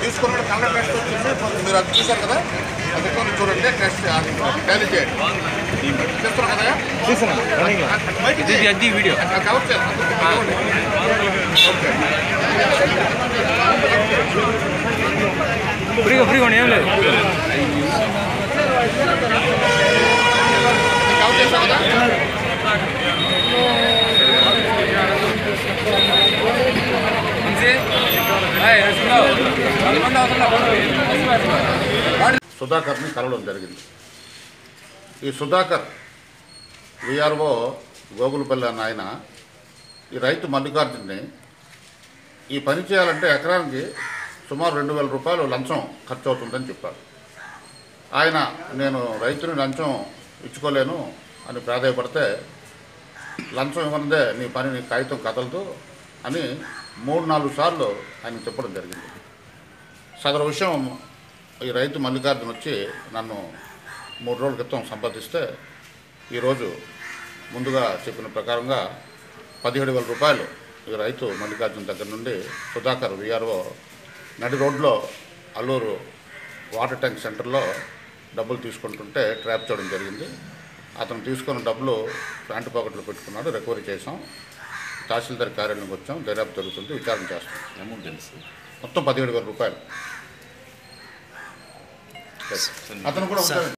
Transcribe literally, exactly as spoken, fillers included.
తీసుకున్న colour test వచ్చింది, మీరు అది చూశారు కదా, అది చూడండి, టెస్ట్ టాలీ చేయండి. చేస్తున్నాం కదా, వీడియో కవర్ చేస్తాం. ఫ్రీగా ఫ్రీగా ఏం లేదు, కవర్ చేస్తాం కదా. సుధాకర్ని కలవడం జరిగింది. ఈ సుధాకర్ విఆర్ఓ గోగులపల్లి అన్న ఆయన ఈ రైతు మల్లికార్జున్ని ఈ పని చేయాలంటే ఎకరానికి సుమారు రెండు వేల రూపాయలు లంచం ఖర్చు అవుతుందని చెప్పారు. ఆయన నేను రైతుని లంచం ఇచ్చుకోలేను అని ప్రాధాయపడితే, లంచం ఇవ్వనిదే నీ పని నీ కాగితం కదలదు అని మూడు నాలుగు సార్లు ఆయన చెప్పడం జరిగింది. సదరు విషయం ఈ రైతు మల్లికార్జున వచ్చి నన్ను మూడు రోజుల క్రితం సంపాదిస్తే, ఈరోజు ముందుగా చెప్పిన ప్రకారంగా పదిహేడు వేల రూపాయలు ఈ రైతు మల్లికార్జున దగ్గర నుండి సుధాకర్ విఆర్ఓ నడి రోడ్లో అల్లూరు వాటర్ ట్యాంక్ సెంటర్లో డబ్బులు తీసుకుంటుంటే ట్రాప్ చేయడం జరిగింది. అతను తీసుకున్న డబ్బులు ప్యాంటు పాకెట్లో పెట్టుకున్నాడు. రికవరీ చేసాం. తహసీల్దార్ కార్యాలయంకి వచ్చాం. దర్యాప్తు జరుగుతుంది, విచారణ చేస్తాం. అమౌంట్ తెలుసు మొత్తం పదిహేడు వేల రూపాయలు. అతను కూడా